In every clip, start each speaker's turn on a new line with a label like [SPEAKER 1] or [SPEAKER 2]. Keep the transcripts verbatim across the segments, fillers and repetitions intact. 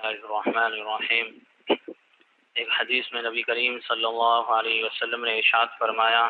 [SPEAKER 1] الرحمن الرحیم۔ ایک حدیث میں نبی کریم صلی اللہ علیہ وسلم نے ارشاد فرمایا،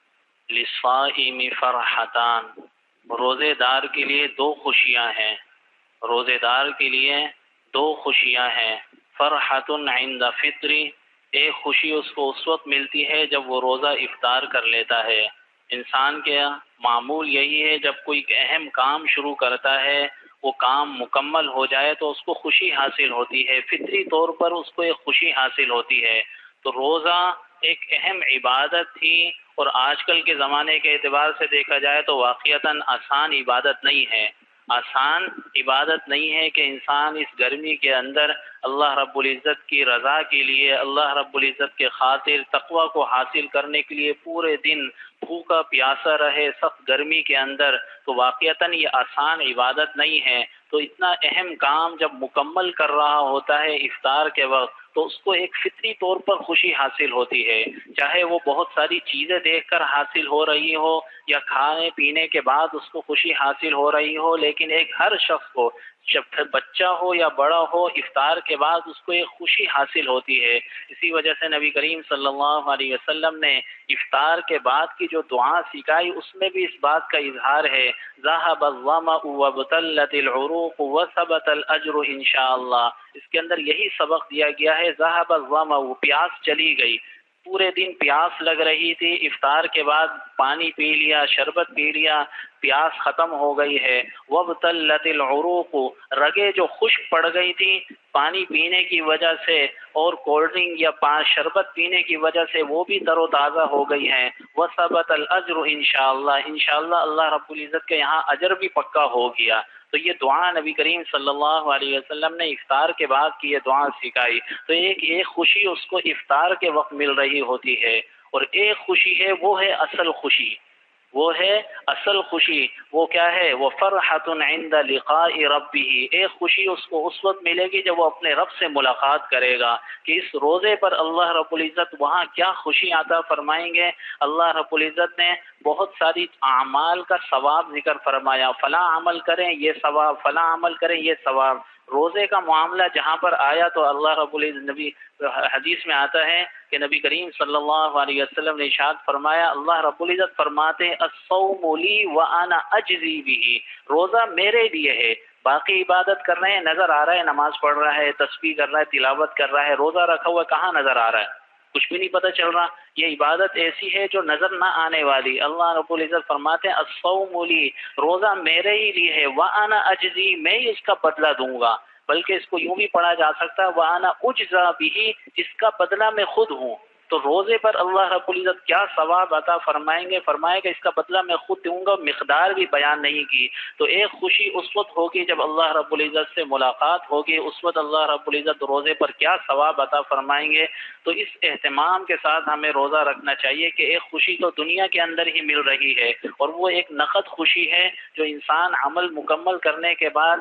[SPEAKER 1] للصائم فرحتان، روزے دار کے لیے دو خوشیاں ہیں، روزے دار کے لیے دو خوشیاں ہیں۔ فرحت عند فطری، ایک خوشی اس کو اس وقت ملتی ہے جب وہ روزہ افطار کر لیتا ہے۔ انسان کے معمول یہی ہے، جب کوئی اہم کام شروع کرتا ہے وہ کام مکمل ہو جائے تو اس کو خوشی حاصل ہوتی ہے، فطری طور پر اس کو ایک خوشی حاصل ہوتی ہے۔ تو روزہ ایک اہم عبادت تھی، اور آج کل کے زمانے کے اعتبار سے دیکھا جائے تو واقعتاً آسان عبادت نہیں ہے، آسان عبادت نہیں ہے کہ انسان اس گرمی کے اندر اللہ رب العزت کی رضا کے لیے، اللہ رب العزت کے خاطر تقوی کو حاصل کرنے کے لیے پورے دن بھوکا پیاسا رہے سخت گرمی کے اندر، تو واقعتاً یہ آسان عبادت نہیں ہے۔ تو اتنا اہم کام جب مکمل کر رہا ہوتا ہے افطار کے وقت تو اس کو ایک فطری طور پر خوشی حاصل ہوتی ہے، چاہے وہ بہت ساری چیزیں دیکھ کر حاصل ہو رہی ہو یا کھانے پینے کے بعد اس کو خوشی حاصل ہو رہی ہو، لیکن ایک ہر شخص کو، جب بچہ ہو یا بڑا ہو، افطار کے بعد اس کو ایک خوشی حاصل ہوتی ہے۔ اسی وجہ سے نبی کریم صلی اللہ علیہ وسلم نے افطار کے بعد کی جو دعا سکھائی اس میں بھی اس بات کا اظہار ہے، ذهب الظمأ وابتلت العروق وثبت الاجر انشاءاللہ۔ اس کے اندر یہی سبق دیا گیا ہے، ذهب الظمأ، پیاس چلی گئی، پورے دن پیاس لگ رہی تھی، افطار کے بعد پانی پی لیا، شربت پی لیا، پیاس ختم ہو گئی ہے۔ وابتلت العروق، رگیں جو خشک پڑ گئی تھی پانی پینے کی وجہ سے اور کولڈ ڈرنک یا شربت پینے کی وجہ سے، وہ بھی تر و تازہ ہو گئی ہیں۔ وثبت الاجر انشاءاللہ، انشاءاللہ اللہ رب العزت کے یہاں اجر بھی پکا ہو گیا۔ تو یہ دعا نبی کریم صلی اللہ علیہ وسلم نے افطار کے بعد کی یہ دعا سکھائی۔ تو ایک ایک خوشی اس کو افطار کے وقت مل رہی ہوتی ہے، اور ایک خوشی ہے وہ ہے اصل خوشی، وہ ہے اصل خوشی۔ وہ کیا ہے؟ وہ فرحت عند لقاء ربہ، ایک خوشی اس کو اس وقت ملے گی جب وہ اپنے رب سے ملاقات کرے گا، کہ اس روزے پر اللہ رب العزت وہاں کیا خوشی عطا فرمائیں گے۔ اللہ رب العزت نے بہت ساری اعمال کا ثواب ذکر فرمایا، فلاں عمل کریں یہ ثواب، فلاں عمل کریں یہ ثواب۔ روزے کا معاملہ جہاں پر آیا تو اللہ رب العزت، نبی حدیث میں آتا ہے کہ نبی کریم صلی اللہ علیہ وسلم نے ارشاد فرمایا، اللہ رب العزت فرماتے ہیں الصوم لی وانا اجزی بہ، روزہ میرے لیے ہے، باقی عبادت کر رہے ہیں، نظر آ رہا ہے نماز پڑھ رہا ہے، تسبیح کر رہا ہے، تلاوت کر رہا ہے، روزہ رکھا ہوا کہاں نظر آ رہا ہے؟ کچھ بھی نہیں پتہ چل رہا۔ یہ عبادت ایسی ہے جو نظر نہ آنے والی۔ اللہ رب العزت فرماتے ہیں الصوم لی، روزہ میرے ہی لیے ہے، وانا اجزی، میں ہی اس کا بدلہ دوں گا۔ بلکہ اس کو یوں بھی پڑھا جا سکتا ہے وانا اجزا بہ، جس کا بدلہ میں خود ہوں۔ تو روزے پر اللہ رب العزت کیا ثواب عطا فرمائیں گے، فرمائے گا اس کا بدلہ میں خود دوں گا، مقدار بھی بیان نہیں کی۔ تو ایک خوشی اس وقت ہوگی جب اللہ رب العزت سے ملاقات ہوگی، اس وقت اللہ رب العزت روزے پر کیا ثواب عطا فرمائیں گے۔ تو اس اہتمام کے ساتھ ہمیں روزہ رکھنا چاہیے کہ ایک خوشی تو دنیا کے اندر ہی مل رہی ہے، اور وہ ایک نقد خوشی ہے جو انسان عمل مکمل کرنے کے بعد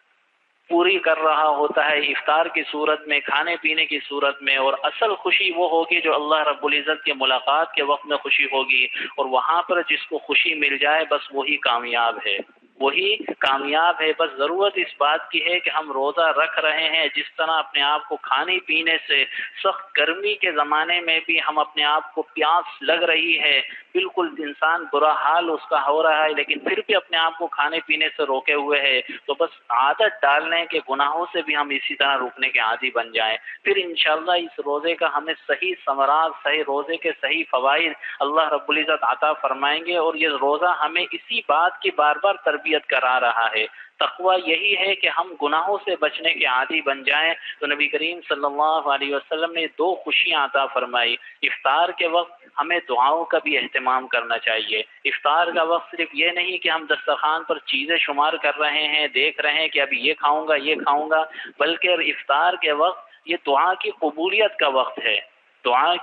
[SPEAKER 1] پوری کر رہا ہوتا ہے، افطار کی صورت میں، کھانے پینے کی صورت میں۔ اور اصل خوشی وہ ہوگی جو اللہ رب العزت کی ملاقات کے وقت میں خوشی ہوگی، اور وہاں پر جس کو خوشی مل جائے بس وہی کامیاب ہے، وہی کامیاب ہے۔ بس ضرورت اس بات کی ہے کہ ہم روزہ رکھ رہے ہیں، جس طرح اپنے آپ کو کھانے پینے سے، سخت گرمی کے زمانے میں بھی ہم اپنے آپ کو پیاس لگ رہی ہے، بالکل انسان برا حال اس کا ہو رہا ہے، لیکن پھر بھی اپنے آپ کو کھانے پینے سے روکے ہوئے ہے، تو بس عادت ڈالنے کے گناہوں سے بھی ہم اسی طرح روکنے کے عادی بن جائیں، پھر انشاءاللہ اس روزے کا ہمیں صحیح ثمرات، صحیح روزے کے صحیح فوائد اللہ رب العزت عطا فرمائیں گے۔ اور یہ روزہ ہمیں اسی بات کی بار بار تربیت کرا رہا ہے۔ تقویٰ یہی ہے کہ ہم گناہوں سے بچنے کے عادی بن جائیں۔ تو نبی کریم صلی اللہ علیہ وسلم نے دو خوشیاں عطا فرمائی۔ افطار کے وقت ہمیں دعاؤں کا بھی اہتمام کرنا چاہیے۔ افطار کا وقت صرف یہ نہیں کہ ہم دسترخوان پر چیزیں شمار کر رہے ہیں، دیکھ رہے ہیں کہ ابھی یہ کھاؤں گا یہ کھاؤں گا، بلکہ افطار کے وقت یہ دعا کی قبولیت کا وقت ہے، دعا کی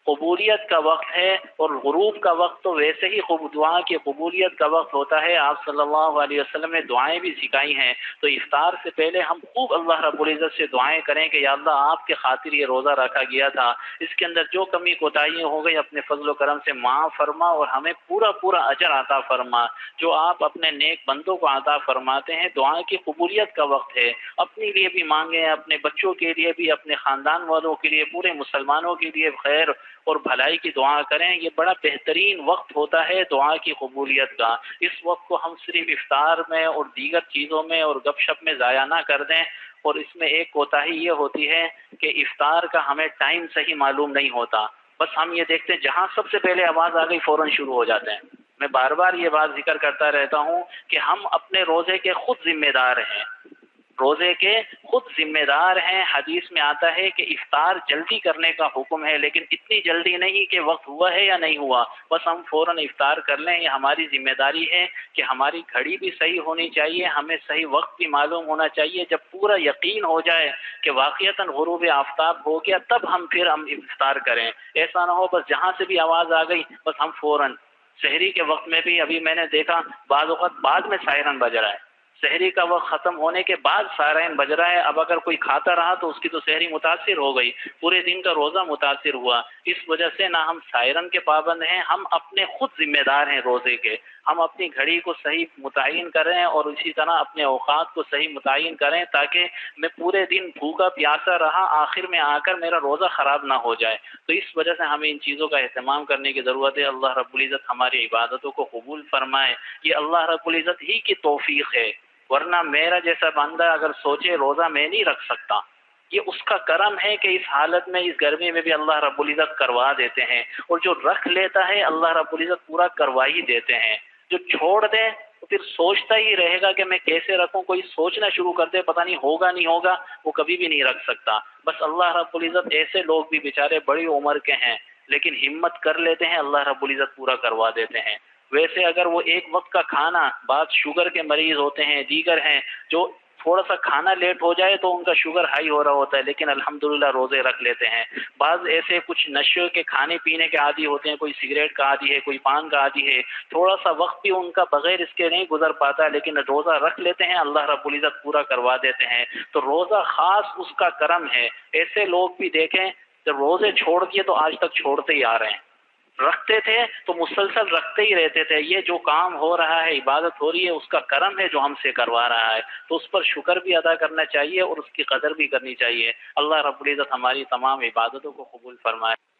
[SPEAKER 1] قبولیت کا وقت ہے، اور غروب کا وقت تو ویسے ہی دعا کی قبولیت کا وقت ہوتا ہے۔ آپ صلی اللہ علیہ وسلم نے دعائیں بھی سکھائی ہیں، تو افطار سے پہلے ہم خوب اللہ رب العزت سے دعائیں کریں کہ یا اللہ آپ کے خاطر یہ روزہ رکھا گیا تھا، اس کے اندر جو کمی کوتاہیاں ہو گئی اپنے فضل و کرم سے معاف فرما اور ہمیں پورا پورا اجر عطا فرما جو آپ اپنے نیک بندوں کو عطا فرماتے ہیں۔ دعا کی قبولیت کا وقت ہے، اپنے لیے بھی مانگیں، اپنے بچوں کے لیے بھی، اپنے خاندان والوں کے لیے، پورے مسلمانوں کے لیے خیر اور بھلائی کی دعا کریں۔ یہ بڑا بہترین وقت ہوتا ہے دعا کی قبولیت کا۔ اس وقت کو ہم صرف افطار میں اور دیگر چیزوں میں اور گپ شپ میں ضائع نہ کر دیں۔ اور اس میں ایک کوتاہی یہ ہوتی ہے کہ افطار کا ہمیں ٹائم صحیح معلوم نہیں ہوتا، بس ہم یہ دیکھتے ہیں جہاں سب سے پہلے آواز آ گئی فوراً شروع ہو جاتے ہیں۔ میں بار بار یہ بات ذکر کرتا رہتا ہوں کہ ہم اپنے روزے کے خود ذمہ دار ہیں، روزے کے خود ذمہ دار ہیں۔ حدیث میں آتا ہے کہ افطار جلدی کرنے کا حکم ہے، لیکن اتنی جلدی نہیں کہ وقت ہوا ہے یا نہیں ہوا بس ہم فوراً افطار کر لیں۔ یہ ہماری ذمہ داری ہے کہ ہماری گھڑی بھی صحیح ہونی چاہیے، ہمیں صحیح وقت بھی معلوم ہونا چاہیے۔ جب پورا یقین ہو جائے کہ واقعتاً غروب آفتاب ہو گیا تب ہم پھر ہم افطار کریں۔ ایسا نہ ہو بس جہاں سے بھی آواز آ گئی بس ہم فوراً۔ سحری کے وقت میں بھی ابھی میں نے دیکھا بعض اوقات بعد میں سائرن بج رہا ہے، سحری کا وقت ختم ہونے کے بعد سائرن بج رہا ہے۔ اب اگر کوئی کھاتا رہا تو اس کی تو سحری متاثر ہو گئی، پورے دن کا روزہ متاثر ہوا۔ اس وجہ سے نہ ہم سائرن کے پابند ہیں، ہم اپنے خود ذمہ دار ہیں روزے کے۔ ہم اپنی گھڑی کو صحیح متعین کریں اور اسی طرح اپنے اوقات کو صحیح متعین کریں تاکہ میں پورے دن بھوکا پیاسا رہا، آخر میں آ کر میرا روزہ خراب نہ ہو جائے۔ تو اس وجہ سے ہمیں ان چیزوں کا اہتمام کرنے کی ضرورت ہے۔ اللہ رب العزت ہماری عبادتوں کو قبول فرمائے، یہ اللہ رب العزت ہی کی توفیق ہے، ورنہ میرا جیسا بندہ اگر سوچے روزہ میں نہیں رکھ سکتا، یہ اس کا کرم ہے کہ اس حالت میں اس گرمی میں بھی اللہ رب العزت کروا دیتے ہیں، اور جو رکھ لیتا ہے اللہ رب العزت پورا کروا ہی دیتے ہیں۔ جو چھوڑ دے تو پھر سوچتا ہی رہے گا کہ میں کیسے رکھوں، کوئی سوچنا شروع کر دے پتہ نہیں ہوگا نہیں ہوگا، وہ کبھی بھی نہیں رکھ سکتا۔ بس اللہ رب العزت ایسے لوگ بھی بیچارے بڑی عمر کے ہیں لیکن ہمت کر لیتے ہیں، اللہ رب العزت پورا کروا دیتے ہیں۔ ویسے اگر وہ ایک وقت کا کھانا، بعض شوگر کے مریض ہوتے ہیں، دیگر ہیں جو تھوڑا سا کھانا لیٹ ہو جائے تو ان کا شوگر ہائی ہو رہا ہوتا ہے لیکن الحمدللہ روزے رکھ لیتے ہیں۔ بعض ایسے کچھ نشے کے کھانے پینے کے عادی ہوتے ہیں، کوئی سگریٹ کا عادی ہے، کوئی پان کا عادی ہے، تھوڑا سا وقت بھی ان کا بغیر اس کے نہیں گزر پاتا لیکن روزہ رکھ لیتے ہیں، اللہ رب العزت پورا کروا دیتے ہیں۔ تو روزہ خاص اس کا کرم ہے۔ ایسے لوگ بھی دیکھیں جب روزے چھوڑ دیے تو آج تک چھوڑتے ہی آ رہے ہیں، رکھتے تھے تو مسلسل رکھتے ہی رہتے تھے۔ یہ جو کام ہو رہا ہے، عبادت ہو رہی ہے، اس کا کرم ہے جو ہم سے کروا رہا ہے، تو اس پر شکر بھی ادا کرنا چاہیے اور اس کی قدر بھی کرنی چاہیے۔ اللہ رب العزت ہماری تمام عبادتوں کو قبول فرمائے۔